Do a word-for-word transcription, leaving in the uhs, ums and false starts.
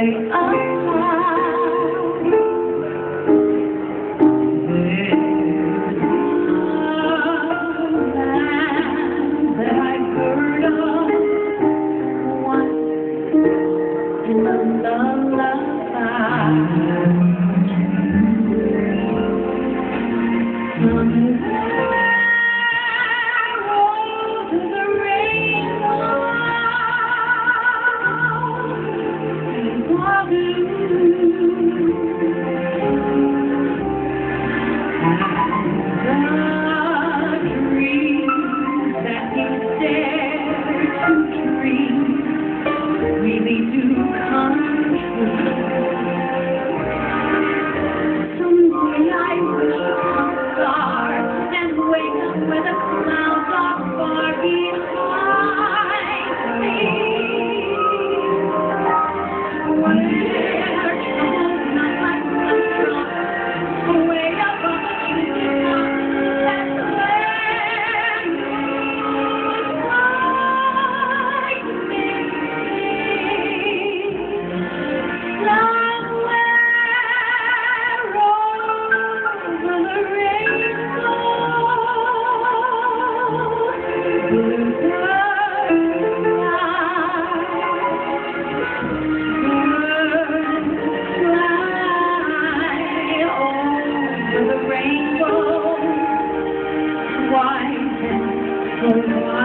way up high. There's a land that I've heard of once in a lullaby. Really do come true. Someday I wish upon a star and wake up where the clouds are far behind me. Where troubles not like sunshine, way up on the treetop, that's where you'll find me. Rainbow, white and so white.